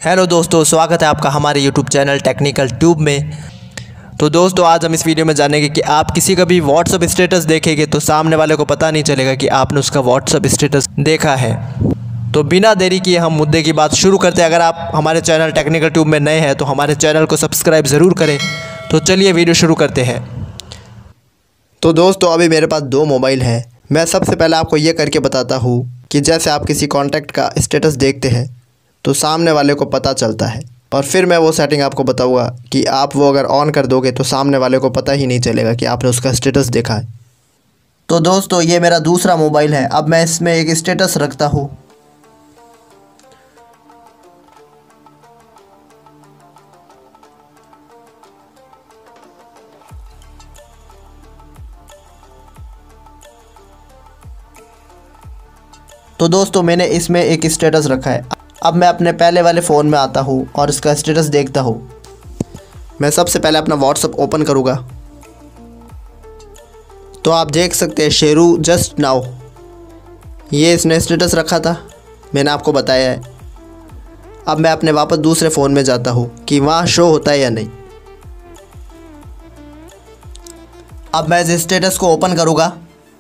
Hello दोस्तों, स्वागत है आपका हमारे यूट्यूब चैनल टेक्निकल ट्यूब में। तो दोस्तों, आज हम इस वीडियो में जानेंगे कि आप किसी का भी व्हाट्सअप स्टेटस देखेंगे तो सामने वाले को पता नहीं चलेगा कि आपने उसका व्हाट्सअप स्टेटस देखा है। तो बिना देरी किए हम मुद्दे की बात शुरू करते हैं। अगर आप हमारे चैनल टेक्निकल ट्यूब में नए हैं तो हमारे चैनल को सब्सक्राइब ज़रूर करें। तो चलिए वीडियो शुरू करते हैं। तो दोस्तों, अभी मेरे पास दो मोबाइल हैं। मैं सबसे पहले आपको ये करके बताता हूँ कि जैसे आप किसी कॉन्टैक्ट का स्टेटस देखते हैं तो सामने वाले को पता चलता है, और फिर मैं वो सेटिंग आपको बताऊंगा कि आप वो अगर ऑन कर दोगे तो सामने वाले को पता ही नहीं चलेगा कि आपने उसका स्टेटस देखा है। तो दोस्तों, ये मेरा दूसरा मोबाइल है। अब मैं इसमें एक स्टेटस रखता हूँ। तो दोस्तों, मैंने इसमें एक स्टेटस रखा है। अब मैं अपने पहले वाले फ़ोन में आता हूँ और इसका स्टेटस देखता हूँ। मैं सबसे पहले अपना व्हाट्सअप ओपन करूँगा तो आप देख सकते हैं शेरू जस्ट नाउ, ये इसने स्टेटस रखा था, मैंने आपको बताया है। अब मैं अपने वापस दूसरे फ़ोन में जाता हूँ कि वहाँ शो होता है या नहीं। अब मैं इस स्टेटस को ओपन करूँगा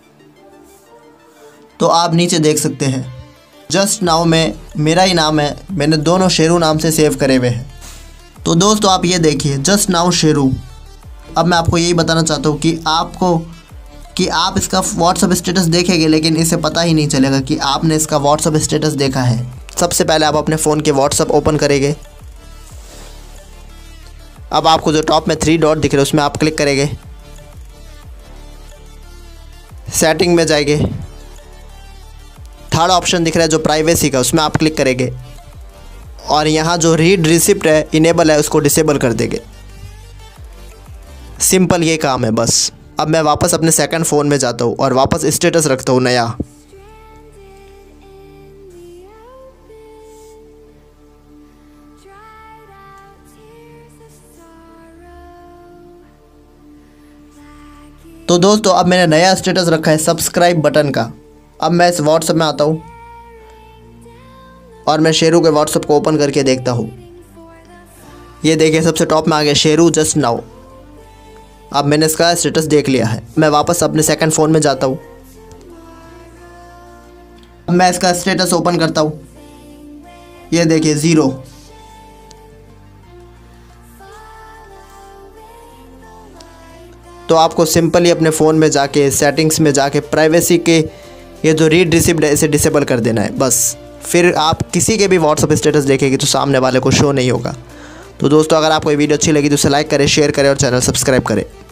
तो आप नीचे देख सकते हैं जस्ट नाउ में मेरा ही नाम है। मैंने दोनों शेरू नाम से सेव करे हुए हैं। तो दोस्तों, आप ये देखिए जस्ट नाउ शेरू। अब मैं आपको यही बताना चाहता हूँ कि आप इसका व्हाट्सअप स्टेटस देखेंगे लेकिन इसे पता ही नहीं चलेगा कि आपने इसका व्हाट्सअप स्टेटस देखा है। सबसे पहले आप अपने फ़ोन के व्हाट्सअप ओपन करेंगे। अब आपको जो टॉप में 3 डॉट दिख रहे हैं उसमें आप क्लिक करेंगे। सेटिंग में जाएंगे, थर्ड ऑप्शन दिख रहा है जो प्राइवेसी का, उसमें आप क्लिक करेंगे और यहाँ जो रीड रिसिप्ट है इनेबल है उसको डिसेबल कर देंगे। सिंपल ये काम है बस। अब मैं वापस अपने सेकंड फ़ोन में जाता हूँ और वापस स्टेटस रखता हूँ नया। तो दोस्तों, अब मैंने नया स्टेटस रखा है सब्सक्राइब बटन का। अब मैं इस व्हाट्सएप में आता हूँ और मैं शेरू के व्हाट्सएप को ओपन करके देखता हूँ। ये देखिए सबसे टॉप में आ गया शेरू जस्ट नाउ। अब मैंने इसका स्टेटस देख लिया है। मैं वापस अपने सेकंड फ़ोन में जाता हूँ। अब मैं इसका स्टेटस ओपन करता हूँ। ये देखिए 0। तो आपको सिंपली अपने फ़ोन में जाके सेटिंग्स में जाके प्राइवेसी के ये जो रीड रिसिप्ट है इसे डिसेबल कर देना है बस। फिर आप किसी के भी व्हाट्सअप स्टेटस देखेंगे तो सामने वाले को शो नहीं होगा। तो दोस्तों, अगर आपको ये वीडियो अच्छी लगी तो उसे लाइक करें, शेयर करें और चैनल सब्सक्राइब करें।